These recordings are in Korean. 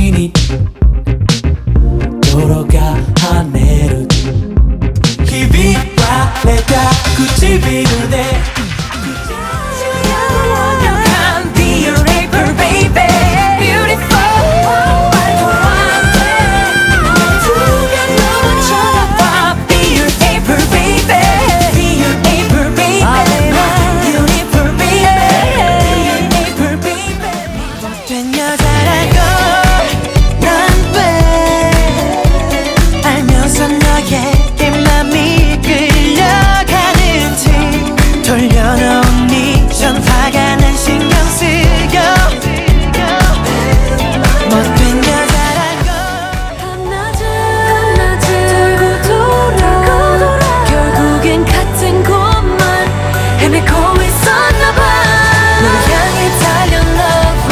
に돌아가 하늘을 희비와 내가唇で완벽한 Be your rapper baby Beautiful 모두가 너만 쳐다봐 Be your rapper baby Be your rapper baby Beautiful baby Be your rapper baby 된 여자라고 난 왜 알면서 너에게 맘이 끌려가는지 돌려놓은 네 전화가 난 신경 쓰여 못된 여자라고 한낮을 돌고 돌아 결국엔 같은 곳만 헤매고 있었나봐 너를 향해 달려 love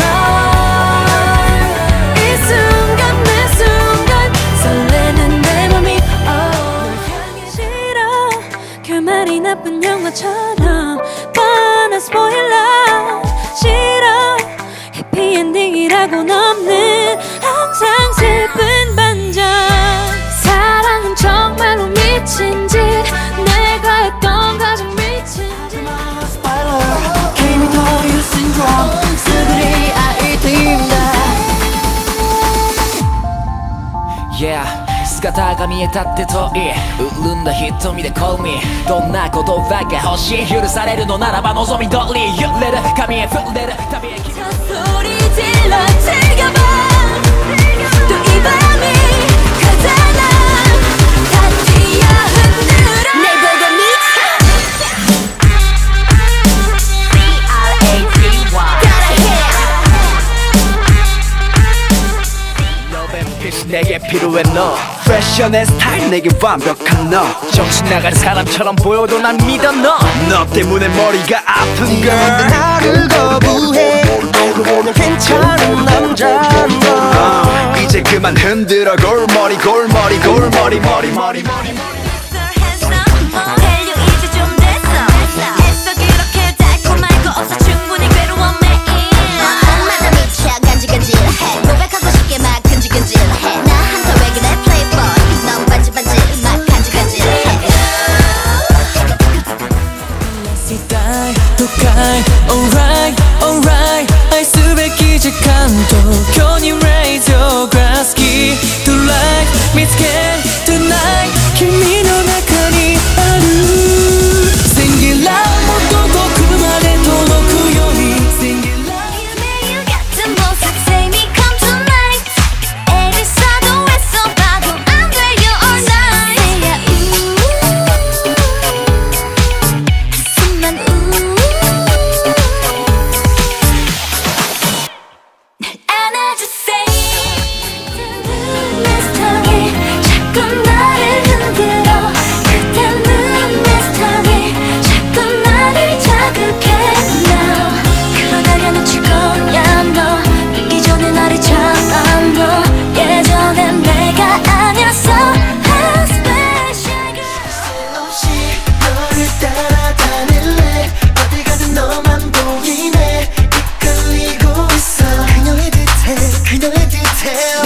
ride 이 순간 매 순간 설레는 내 맘이 너를 향해 싫어 결말이 나쁜 영화처럼 뻔한 스포일러 싫어 해피엔딩이라고는 없는 항상 슬픈 반전 사랑은 정말로 미친 짓 내가 했던 가장 미친 짓 Give me the you syndrome 스그리 아이템다 Yeah 姿が見えたって遠い潤んだ瞳で call me どんな言葉が欲しい許されるのならば望み通り揺れる髪へ触れる旅へ 자 소리 질러 즐겨봐 또 이 밤이 가잖아 다 뛰어 흔들어 내 보고 Love and peace 내게 필요해 너 패션의 스타일 내게 완벽한 너 정신 나간 사람처럼 보여도 난 믿어 너 때문에 머리가 아픈 girl 나를 거부해 알고 보면 괜찮은 남자 너 이제 그만 흔들어 골머리 골머리 골머리 머리 머리 머리 헬류 이제 좀 됐어 애써 그렇게 달콤할 거 없어 충분히 괴로워 매일 밤마다 미쳐 간질간질해 고백하고 싶게 막 근질근질해 나한테 왜 그래 playboy 넌 반질반질 막 간질간질해 Alright, alright 알수밖에 Kanto Can you raise your glass key to life Miss Can tonight君の中にある Sing it loud もっと遠くまで届くように Sing it loud 매일 같은 모습 Say me come tonight 애를 써도 애써봐도 안 돼요 all night Say yeah 숨만 안아주세요 내 스타일 자꾸 나를 흔들어 그때는 내 스타일 자꾸 나를 자극해 Now 그러다가 놓칠 거야 너 믿기 전에 나를 잡아 너 예전엔 내가 아니었어 A special girl 없이 너를 따라다닐래 어디 가든 너만 보이네 이끌리고 있어 그녀의 듯해